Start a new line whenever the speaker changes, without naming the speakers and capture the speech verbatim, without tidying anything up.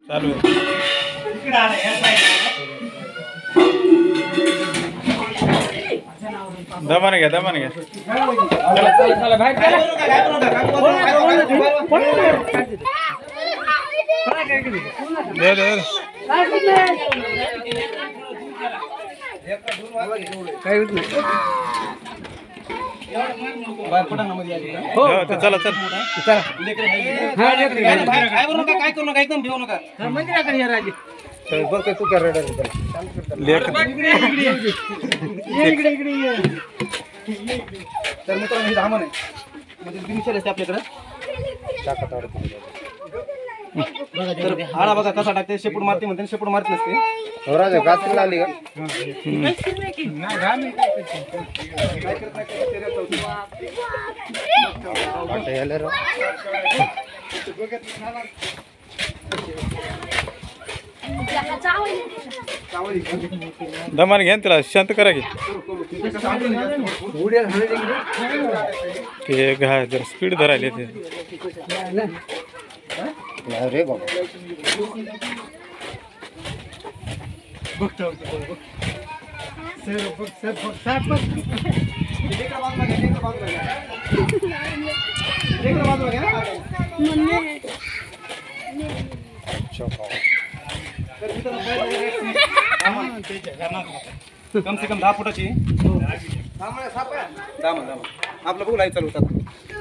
चालू आहे. दमाने घ्या दमाने घ्या. दे दे
काय होत नाही.
हो चला चल
चला. हा लेकरं घ्या.
काय करू नका काय करू नका एकदम भिवू नका.
हा, मंदिराकडे या राजे.
बघ तू कर रेडर
लेख
इकडे इकडे ये. ये इकडे इकडे ये.
तर मित्रांनो ही धामण आहे म्हणजे दिनशेल असते आपल्याकडे. तर आळा बघा कसा टाकते शेपूट मारते म्हणते शेपूट मारत नसते.
हो राजा गाच लागली का वाटतं यायला राव.
दमाने घ्या ना त्याला शांत करा की.
उड्या घालायच्या इकडे.
ते घा जर स्पीड धरायला ते
नाही रे बाबा.
बघतो बघ. सर बघ सर बघ साप बघ.
लेकरं बाजूला घ्या, लेकरं बाजूला घ्या. लेकरं बाजूला घ्या. तर मित्रांनो धामण. कम से कम दहा फुटाची धामण धामण आपलं बघू लाईव्ह चालू होतात.